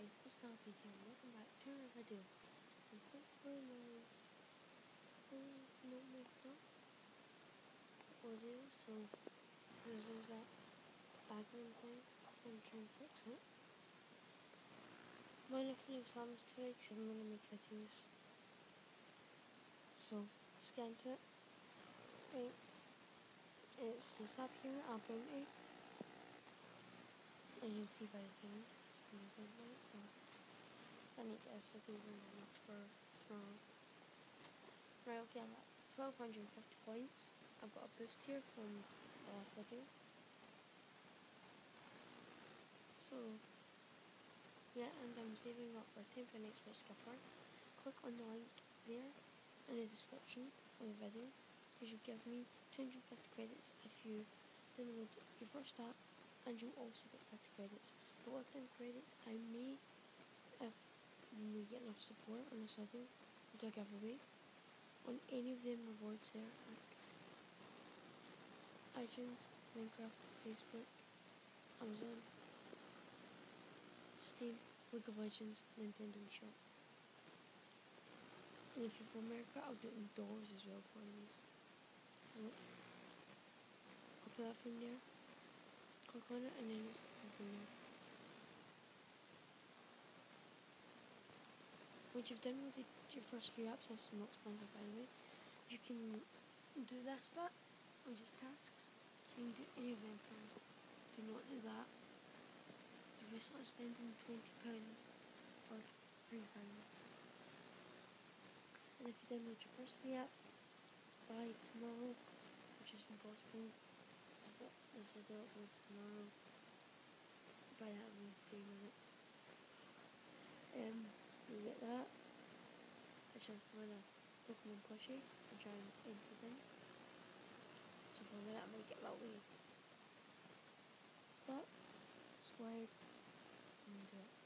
guys, it's Valpy here, and welcome back to another video. And hopefully my phone is not messed up. Audio, so there's that background thing. I'm trying to fix it. My nothing exams today, so I'm gonna make videos. So let's get into it. Right. It's this app here, App Bounty. And you'll see by the time so I need to get this video enough for tomorrow. Right, okay, I'm at 1250 points. I've got a boost here from the last video. So, yeah, and I'm saving up for 10 for next week's giveaway. Click on the link there in the description of the video. You should give me 250 credits if you download your first app, and you'll also get 50 credits. But with 10 credits, I may, if we get enough support on this video, do a giveaway on any of them rewards there, like iTunes, Minecraft, Facebook, Amazon, Steam, League of Legends, Nintendo Shop. And if you're from America, I'll do it in dollars as well for you. So I'll put that from there, click on it, and then it's from there. Once you've downloaded your first few apps, this is not sponsored by the way, you can do this bit, which is tasks. So you can do any of them things. Do not do that. You're basically spending £20 or £3. And if you download your first 3 apps by tomorrow, which is impossible, this video uploads tomorrow, by that in 3 minutes, you'll get that, a chance to win a Pokemon plushie and try and enter it in. So for a minute I might get that way. But, just go ahead and do it.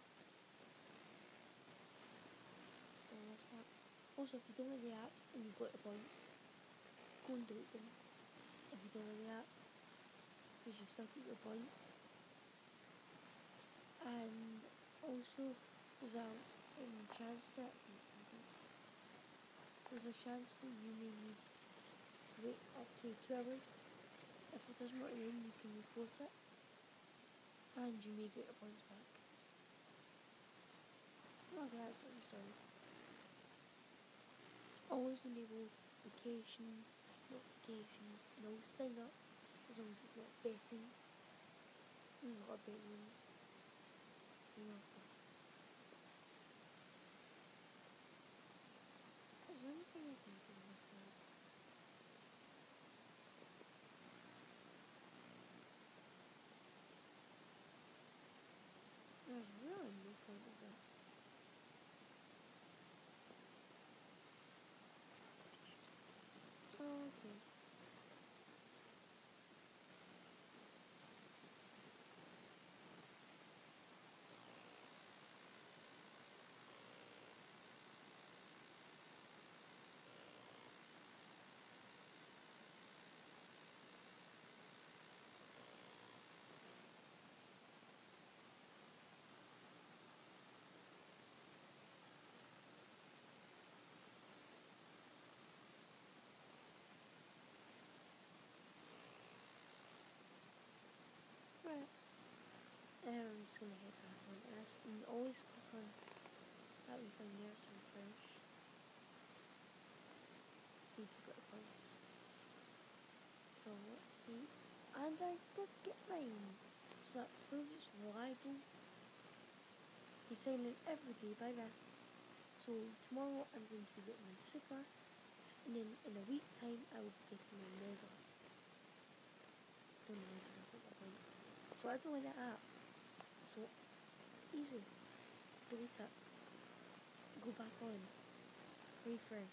Still this app. Also, if you don't like the apps and you've got the points, go and delete them. If you don't like the app, because you still keep your points. And also, there's a chance that you may need to wait up to 2 hours. If it doesn't work then you can report it, and you may get your points back. Okay, that's the story. Always enable notifications, and always sign up as long as it's not betting. There's a lot of betting ones. Is there anything I can do on this side? There's really no point of that. Oh, okay. Right. I'm just gonna hit back on this, and always click on that wee thing there to refresh. See if you've got the points. So let's see. And I did get mine. So that proves it's reliable. You sign in every day by this. So tomorrow I'm going to be getting my super, and then in a week time I will be getting my mega. Don't know because I've got the points. So I don't like that app. So easy. Delete it. Go back on. Refresh.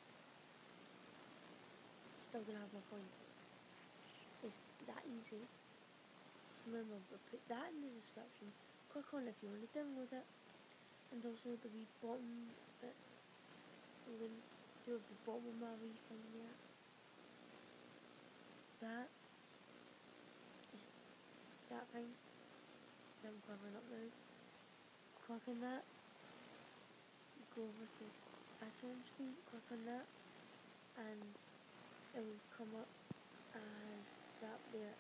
Still gonna have my points. It's that easy. Remember, but put that in the description. Click on if you want to download it. And also the wee bottom bit. I'm going to do the bottom of my wee thing there. That thing. I'm covering up now. click on that, go over to background screen, click on that, and it will come up as that there.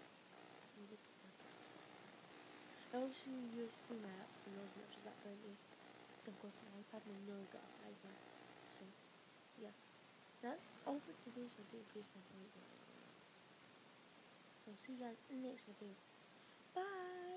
I also use free maps for as much as that currently, because I've got an iPad and I've nearly got an iPad. So yeah, that's all for today's video. Please make a like. So see you guys in the next video. Bye!